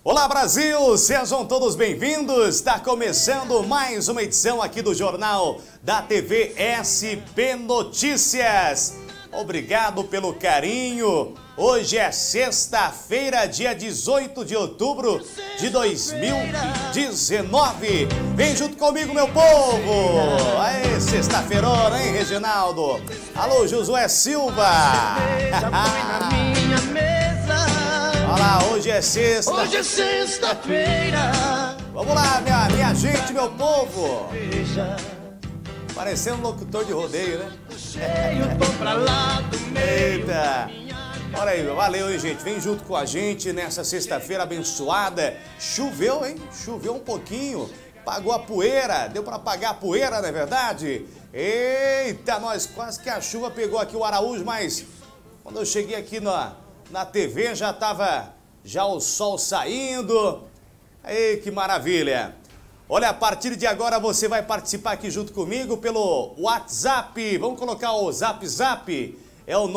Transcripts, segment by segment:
Olá Brasil, sejam todos bem-vindos. Está começando mais uma edição aqui do Jornal da TV SP Notícias. Obrigado pelo carinho. Hoje é sexta-feira, dia 18 de outubro de 2019. Vem junto comigo, meu povo. Aê, sexta-feirona, hein, Reginaldo? Alô, Josué Silva. Olha lá, hoje é sexta. Hoje é sexta-feira. Vamos lá, minha gente, meu povo. Parecendo um locutor de rodeio, né? Cheio, tô pra lá do meio. Eita. Olha aí, valeu, hein, gente? Vem junto com a gente nessa sexta-feira abençoada. Choveu, hein? Choveu um pouquinho. Pagou a poeira. Deu pra apagar a poeira, não é verdade? Eita, nós quase que a chuva pegou aqui o Araújo, mas quando eu cheguei aqui na TV já tava o sol saindo. Ei, que maravilha! Olha, a partir de agora você vai participar aqui junto comigo pelo WhatsApp. Vamos colocar o Zap. É o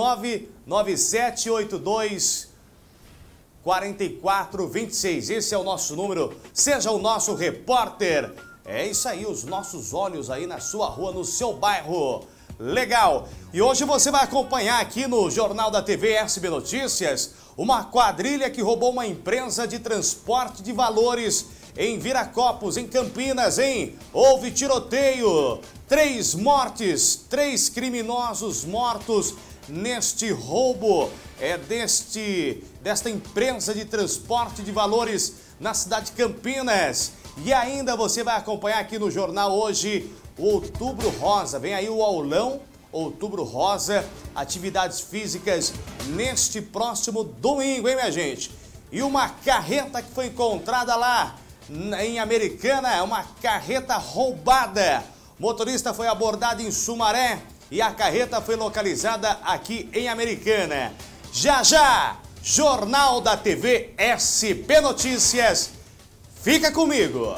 997824426. Esse é o nosso número. Seja o nosso repórter. É isso aí, os nossos olhos aí na sua rua, no seu bairro. Legal! E hoje você vai acompanhar aqui no Jornal da TV SB Notícias uma quadrilha que roubou uma empresa de transporte de valores em Viracopos, em Campinas, hein? Houve tiroteio, 3 mortes, 3 criminosos mortos neste roubo desta empresa de transporte de valores na cidade de Campinas. E ainda você vai acompanhar aqui no jornal hoje o Outubro Rosa. Vem aí o aulão Outubro Rosa, atividades físicas neste próximo domingo, hein, minha gente? E uma carreta que foi encontrada lá em Americana, uma carreta roubada. O motorista foi abordado em Sumaré e a carreta foi localizada aqui em Americana. Já, Jornal da TV SP Notícias. Fica comigo.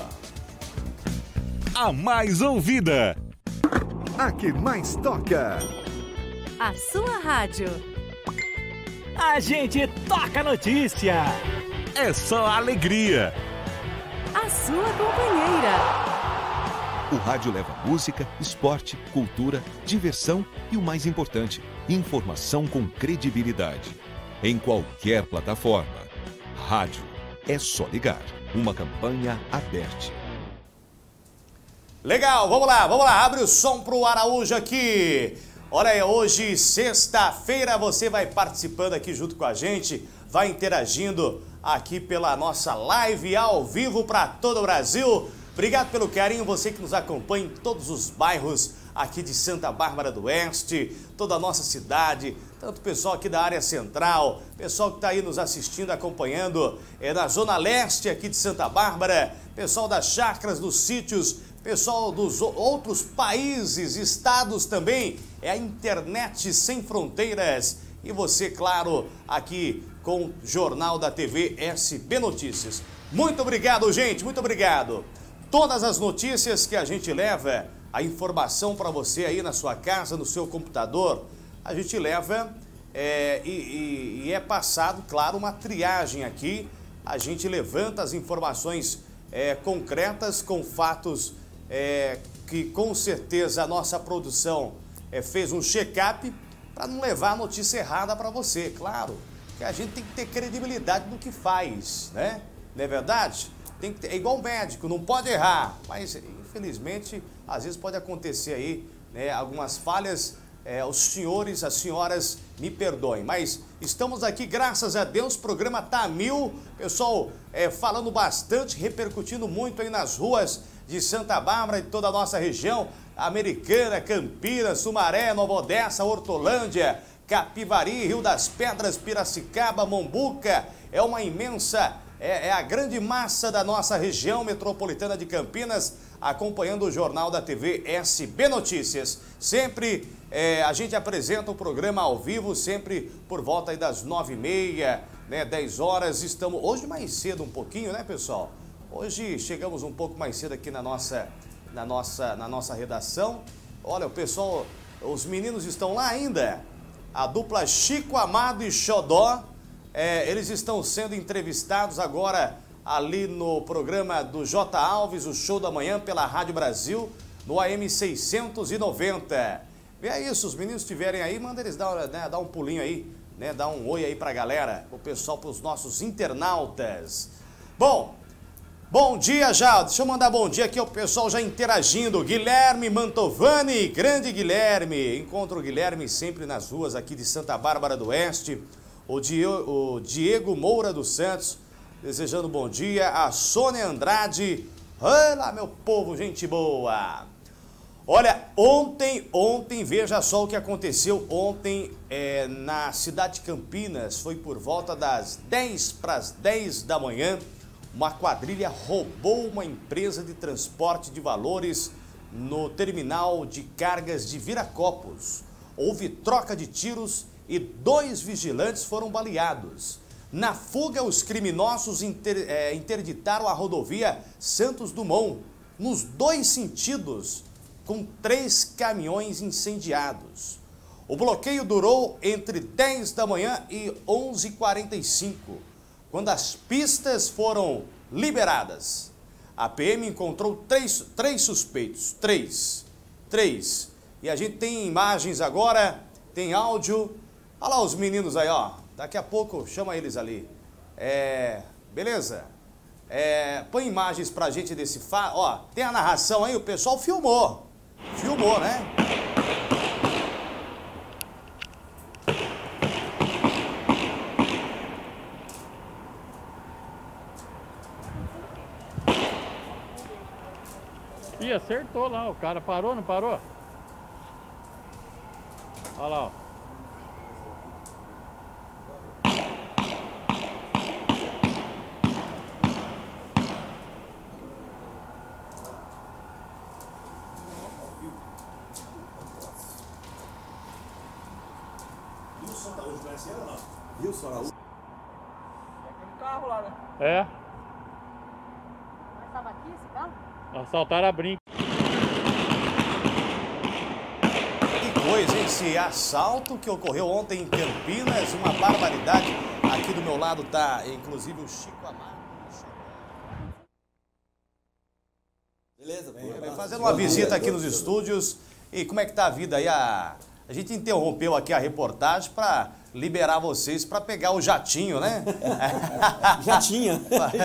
A mais ouvida. A que mais toca. A sua rádio. A gente toca notícia. É só alegria. A sua companheira. O rádio leva música, esporte, cultura, diversão e o mais importante, informação com credibilidade. Em qualquer plataforma. Rádio é só ligar. Uma campanha aberta. Legal, vamos lá, abre o som pro Araújo aqui. Olha aí, hoje, sexta-feira, você vai participando aqui junto com a gente, vai interagindo aqui pela nossa live ao vivo para todo o Brasil. Obrigado pelo carinho, você que nos acompanha em todos os bairros aqui de Santa Bárbara do Oeste, toda a nossa cidade, tanto o pessoal aqui da área central, pessoal que está aí nos assistindo, acompanhando na Zona Leste aqui de Santa Bárbara, pessoal das chácaras, dos sítios, pessoal dos outros países, estados também, é a internet sem fronteiras. E você, claro, aqui com o Jornal da TV SB Notícias. Muito obrigado, gente, muito obrigado. Todas as notícias que a gente leva, a informação para você aí na sua casa, no seu computador, a gente leva e é passado, claro, uma triagem aqui. A gente levanta as informações concretas com fatos que com certeza a nossa produção fez um check-up para não levar a notícia errada para você, claro, que a gente tem que ter credibilidade no que faz, né? Não é verdade? Tem que ter, é igual médico, não pode errar, mas infelizmente às vezes pode acontecer aí, né, algumas falhas. Os senhores, as senhoras me perdoem, mas estamos aqui, graças a Deus, o programa tá a mil, pessoal falando bastante, repercutindo muito aí nas ruas de Santa Bárbara e toda a nossa região, Americana, Campinas, Sumaré, Nova Odessa, Hortolândia, Capivari, Rio das Pedras, Piracicaba, Mombuca. É uma imensa, é a grande massa da nossa região metropolitana de Campinas, acompanhando o Jornal da TV SB Notícias. Sempre a gente apresenta o programa ao vivo, sempre por volta aí das 9h30, né, 10 horas. Estamos hoje mais cedo um pouquinho, né, pessoal? Hoje chegamos um pouco mais cedo aqui na nossa redação. Olha, o pessoal, os meninos estão lá ainda. A dupla Chico Amado e Xodó, eles estão sendo entrevistados agora ali no programa do J. Alves, o Show da Manhã, pela Rádio Brasil, no AM 690. E é isso, os meninos estiverem aí, manda eles dar um pulinho aí, né? Dar um oi aí pra galera, pro pessoal, pros nossos internautas. Bom dia já, deixa eu mandar bom dia aqui ao pessoal já interagindo. Guilherme Mantovani, grande Guilherme. Encontro o Guilherme sempre nas ruas aqui de Santa Bárbara do Oeste. O Diego Moura dos Santos, desejando bom dia. A Sônia Andrade, olá meu povo, gente boa. Olha, ontem, veja só o que aconteceu ontem na cidade de Campinas. Foi por volta das 10 para as 10 da manhã. Uma quadrilha roubou uma empresa de transporte de valores no terminal de cargas de Viracopos. Houve troca de tiros e 2 vigilantes foram baleados. Na fuga, os criminosos interditaram a rodovia Santos Dumont, nos 2 sentidos, com 3 caminhões incendiados. O bloqueio durou entre 10 da manhã e 11h45. Quando as pistas foram liberadas, a PM encontrou 3 suspeitos. 3. E a gente tem imagens agora, tem áudio. Olha lá os meninos aí, ó. Daqui a pouco chama eles ali. Beleza? Põe imagens pra gente desse fato. Ó, tem a narração aí, o pessoal filmou. Filmou, né? Ih, acertou lá, o cara parou, não parou? Olha lá, ó. Wilson Araújo conhece ela ou não? Wilson Araújo? É aquele carro lá, né? É, Mas tava aqui esse carro? assaltaram a brinca. Que coisa, esse assalto que ocorreu ontem em Campinas, uma barbaridade. Aqui do meu lado tá, inclusive, o Chico Amado. Beleza, pô. Fazendo uma visita aqui nos estúdios. E como é que tá a vida aí? A gente interrompeu aqui a reportagem para liberar vocês para pegar o jatinho, né? Já tinha.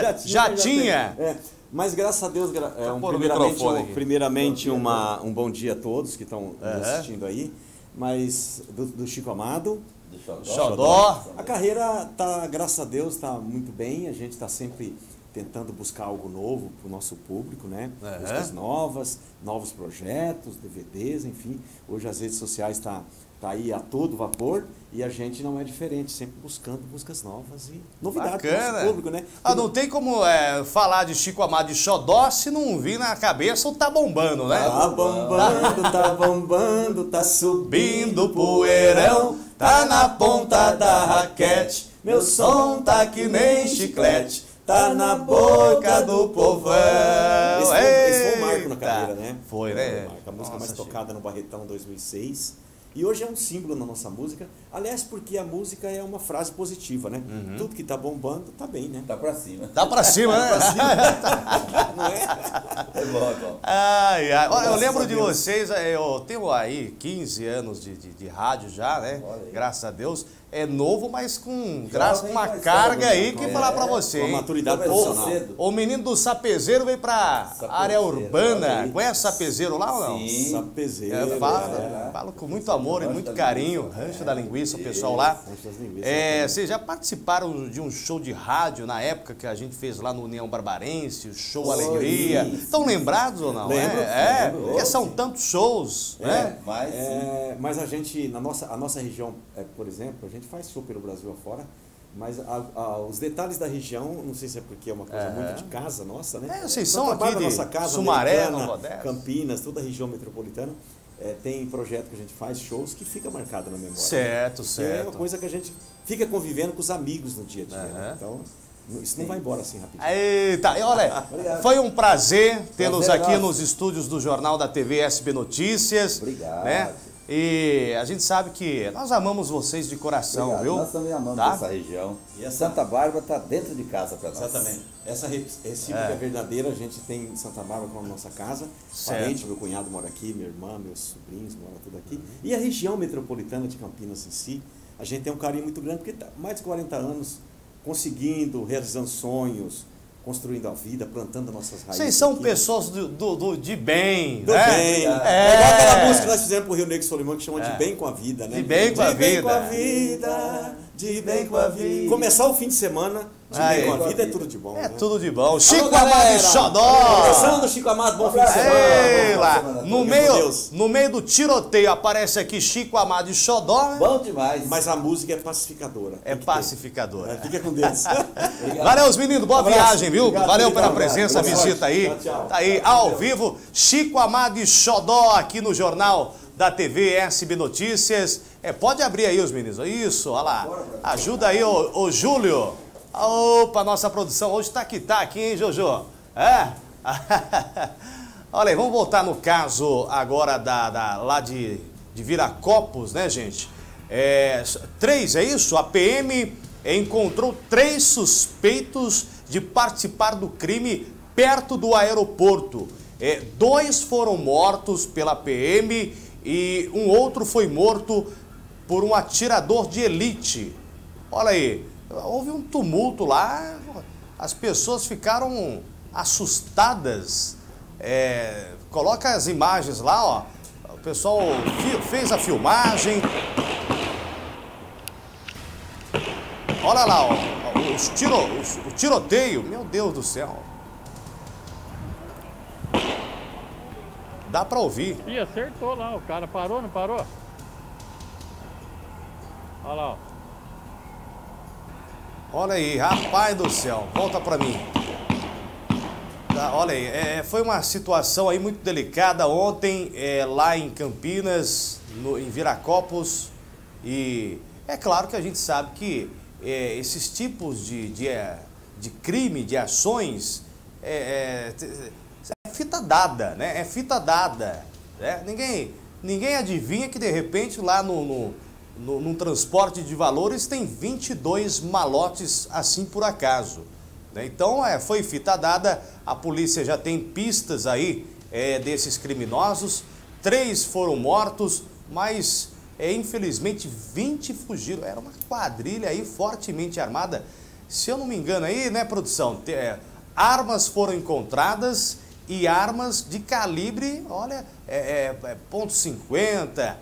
Mas graças a Deus, primeiramente um bom dia a todos que estão nos assistindo aí. Mas do Chico Amado, do Xodó. A carreira tá, graças a Deus, tá muito bem. A gente está sempre tentando buscar algo novo para o nosso público, né? Músicas novas, novos projetos, DVDs, enfim. Hoje as redes sociais tá aí a todo vapor e a gente não é diferente, sempre buscando músicas novas e novidades para o nosso público, né? Não tem como falar de Chico Amado e Xodó se não vir na cabeça o Tá Bombando, né? Tá bombando, tá subindo poeirão, tá na ponta da raquete, meu som tá que nem chiclete, tá na boca do povão. Esse foi um marco na carreira, né? Foi, né? A música mais tocada no Barretão 2006. E hoje é um símbolo na nossa música. Aliás, porque a música é uma frase positiva, né? Tudo que tá bombando, tá bem, né? Tá pra cima. Tá pra cima, né? Não é? É bom. Olha, eu lembro de vocês, eu tenho aí 15 anos de rádio já, né? Graças a Deus. É novo, mas com uma carga aí que falar pra você. Com maturidade profissional. O menino do Sapezeiro veio pra área urbana. Conhece Sapezeiro lá ou não? Sim. Sapezeiro. Falo com muito amor e muito carinho. Rancho da Linguiça, o pessoal lá. Vocês já participaram de um show de rádio na época que a gente fez lá no União Barbarense, o Show Alegria. Estão lembrados ou não? Lembro. Porque são tantos shows, né? Mas a gente, a nossa região, por exemplo, a gente faz show pelo Brasil afora, mas os detalhes da região, não sei se é porque é uma coisa muito de casa nossa, né? Vocês são aqui de nossa casa, Sumaré, Nova Odessa, Campinas, toda a região metropolitana. Tem projeto que a gente faz, shows que fica marcado na memória. Certo. É uma coisa que a gente fica convivendo com os amigos no dia a dia. Né? Então, isso não vai embora assim rapidinho. Eita, olha, foi um prazer tê-los aqui nos estúdios do Jornal da TV SB Notícias. Obrigado. Né? E a gente sabe que nós amamos vocês de coração, Obrigado. viu? Nós também amamos Tá? essa região. E a Santa Bárbara está dentro de casa para nós. Exatamente. Essa recíproca verdadeira a gente tem em Santa Bárbara como nossa casa. Certo. Parente, meu cunhado mora aqui, minha irmã, meus sobrinhos moram tudo aqui. E a região metropolitana de Campinas em si, a gente tem um carinho muito grande, porque tá mais de 40 anos conseguindo, realizando sonhos, construindo a vida, plantando nossas raízes. Vocês são aqui. pessoas de bem, Do né? bem. É igual aquela música que nós fizemos pro Rio Negro Solimão, que chama De Bem com a Vida, né? De bem com a De bem vida. com a vida, de bem com a vida. Começar o fim de semana, de bem com a vida, é tudo de bom. É né? tudo de bom. Chico galera! Amado e Xodó! Começando, Chico Amado, bom fim de semana. Ei, lá, Bom fim de semana. no meio do tiroteio aparece aqui Chico Amado e Xodó, né? Bom demais. Mas a música é pacificadora. É tem que ter. pacificadora. Fica com Deus. Valeu, os meninos, boa Abraço. viagem, viu? Obrigado, Valeu obrigado, pela presença, obrigado. visita aí. Tchau, tchau. Tá aí, ao vivo, Chico Amado e Xodó aqui no Jornal da TV SB Notícias. Pode abrir aí os meninos. Isso, olha lá. Ajuda aí, ô Júlio. Opa, nossa produção hoje tá aqui, hein, Jojo? É? Olha aí, vamos voltar no caso agora lá de Viracopos, né, gente? 3, é isso? A PM encontrou 3 suspeitos de participar do crime perto do aeroporto. 2 foram mortos pela PM e um outro foi morto por um atirador de elite. Olha aí, houve um tumulto lá, as pessoas ficaram assustadas. Coloca as imagens lá, ó. O pessoal fez a filmagem. Olha lá, ó, o tiroteio. Meu Deus do céu. Dá pra ouvir. Ih, acertou lá, o cara parou, não parou? Olha lá, ó. Olha aí, rapaz do céu. Volta pra mim. Tá, olha aí, foi uma situação aí muito delicada ontem, lá em Campinas, em Viracopos. E é claro que a gente sabe que esses tipos de crime, de ações, é fita dada, né? É fita dada. Né? Ninguém adivinha que de repente lá num transporte de valores tem 22 malotes assim por acaso. Né? Então foi fita dada, a polícia já tem pistas aí desses criminosos, 3 foram mortos, mas infelizmente 20 fugiram. Era uma quadrilha aí fortemente armada. Se eu não me engano aí, né, produção? Armas foram encontradas e armas de calibre, olha, .50,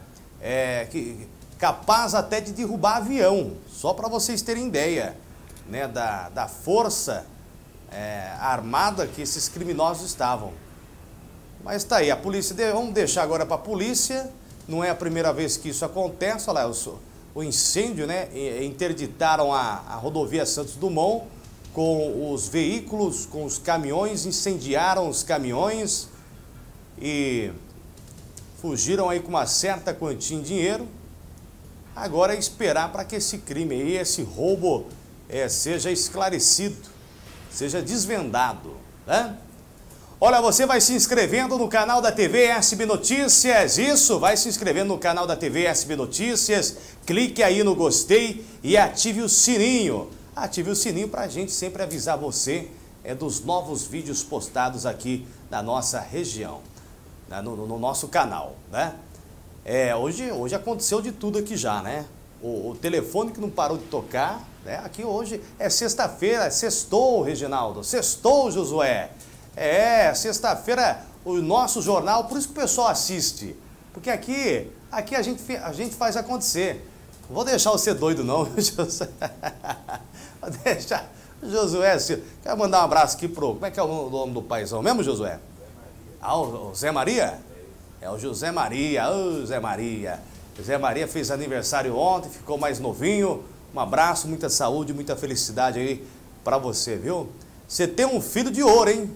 capaz até de derrubar avião, só para vocês terem ideia, né, da força armada que esses criminosos estavam. Mas tá aí, a polícia, vamos deixar agora para a polícia, não é a primeira vez que isso acontece. Olha lá, o incêndio, né, interditaram a rodovia Santos Dumont com os veículos, com os caminhões, incendiaram os caminhões e fugiram aí com uma certa quantia em dinheiro. Agora é esperar para que esse crime aí, esse roubo, seja esclarecido, seja desvendado, né? Olha, você vai se inscrevendo no canal da TV SB Notícias, isso, vai se inscrevendo no canal da TV SB Notícias, clique aí no gostei e ative o sininho. Ative o sininho para a gente sempre avisar você dos novos vídeos postados aqui na nossa região, né, no nosso canal, né? Hoje aconteceu de tudo aqui já, né? O telefone que não parou de tocar, né? Aqui hoje é sexta-feira, sextou, Reginaldo, sextou, Josué. Sexta-feira o nosso jornal, por isso que o pessoal assiste, porque aqui a gente faz acontecer. Não vou deixar você doido não, Josué. Vou deixar Josué, quero mandar um abraço aqui como é que é o nome do paizão mesmo, Josué? O Zé Maria? É o José Maria, Zé Maria. Zé Maria fez aniversário ontem, ficou mais novinho. Um abraço, muita saúde, muita felicidade aí pra você, viu? Você tem um filho de ouro, hein?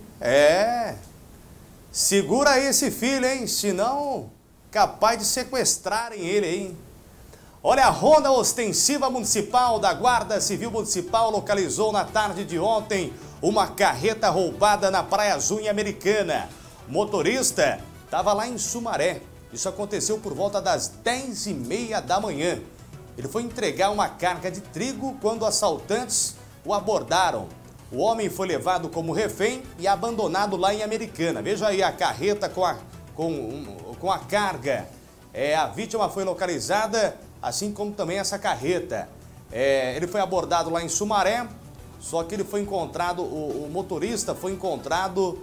Segura aí esse filho, hein? Senão, capaz de sequestrarem ele, hein? Olha, a Ronda Ostensiva Municipal da Guarda Civil Municipal localizou na tarde de ontem uma carreta roubada na Praia Azul em Americana. O motorista estava lá em Sumaré Isso aconteceu por volta das 10h30 da manhã. Ele foi entregar uma carga de trigo quando assaltantes o abordaram. O homem foi levado como refém e abandonado lá em Americana. Veja aí a carreta com a carga. A vítima foi localizada, assim como também essa carreta. Ele foi abordado lá em Sumaré, só que ele foi encontrado, o motorista foi encontrado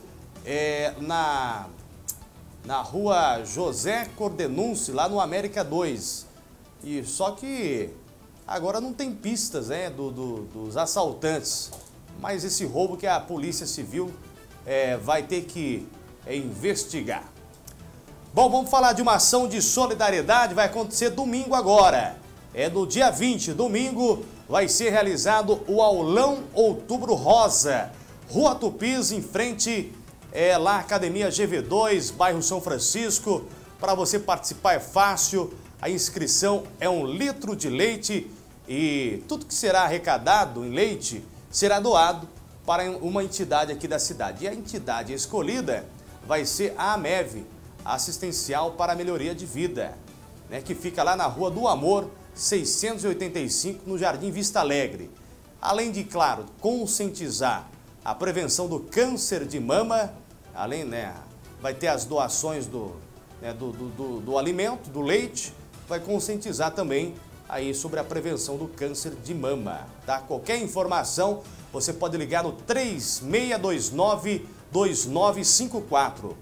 na rua José Cordenunce, lá no América 2. E só que agora não tem pistas, né, dos assaltantes. Mas esse roubo que a Polícia Civil vai ter que investigar. Bom, vamos falar de uma ação de solidariedade, vai acontecer domingo agora. No dia 20, domingo, vai ser realizado o Aulão Outubro Rosa. Rua Tupis, em frente lá Academia GV2, bairro São Francisco. Para você participar é fácil, a inscrição é 1 litro de leite e tudo que será arrecadado em leite será doado para uma entidade aqui da cidade. E a entidade escolhida vai ser a AMEV, Assistencial para a Melhoria de Vida, né, que fica lá na Rua do Amor, 685, no Jardim Vista Alegre. Além de, claro, conscientizar a prevenção do câncer de mama, além, né, vai ter as doações do alimento, do leite, vai conscientizar também aí sobre a prevenção do câncer de mama, tá? Qualquer informação, você pode ligar no 3629-2954.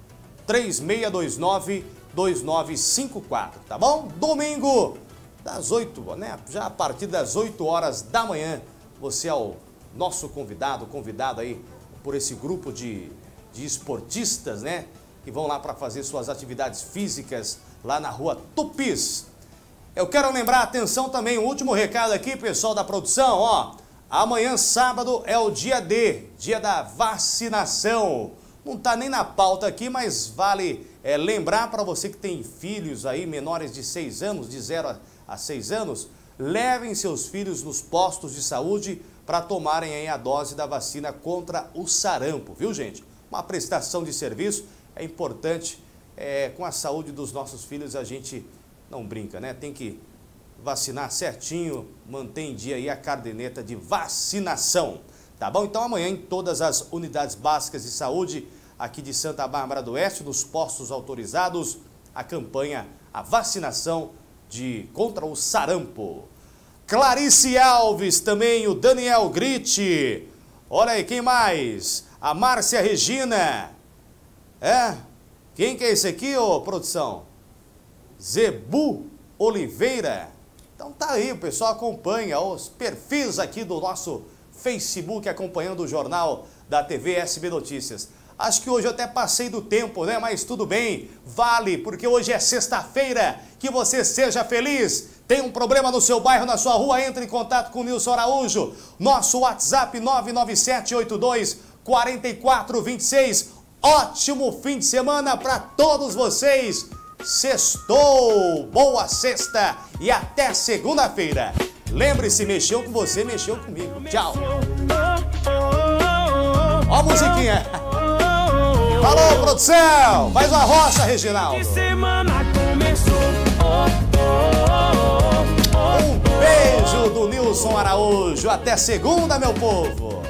3629-2954, tá bom? Domingo, das 8, né? Já a partir das 8 horas da manhã, você é o nosso convidado aí por esse grupo de esportistas, né? Que vão lá para fazer suas atividades físicas lá na Rua Tupis. Eu quero lembrar, atenção também, o último recado aqui, pessoal da produção, ó. Amanhã, sábado, é o dia D, dia da vacinação. Não tá nem na pauta aqui, mas vale lembrar para você que tem filhos aí, menores de 6 anos, de 0 a 6 anos, levem seus filhos nos postos de saúde para tomarem aí a dose da vacina contra o sarampo, viu, gente? Uma prestação de serviço é importante, com a saúde dos nossos filhos a gente não brinca, né? Tem que vacinar certinho, manter em dia aí a caderneta de vacinação, tá bom? Então amanhã em todas as unidades básicas de saúde aqui de Santa Bárbara do Oeste, nos postos autorizados, a campanha, a vacinação contra o sarampo. Clarice Alves, também o Daniel Gritti, olha aí, quem mais? A Márcia Regina, quem que é esse aqui, ô produção? Zebu Oliveira. Então tá aí, o pessoal acompanha os perfis aqui do nosso Facebook, acompanhando o jornal da TV SB Notícias. Acho que hoje eu até passei do tempo, né? Mas tudo bem, vale, porque hoje é sexta-feira. Que você seja feliz. Tem um problema no seu bairro, na sua rua, entre em contato com o Nilson Araújo. Nosso WhatsApp 997824426. Ótimo fim de semana para todos vocês. Sextou! Boa sexta e até segunda-feira. Lembre-se, mexeu com você, mexeu comigo. Tchau! Ó a musiquinha! Falou, produção! Faz uma rocha, Reginaldo! Um beijo do Nilson Araújo. Até segunda, meu povo!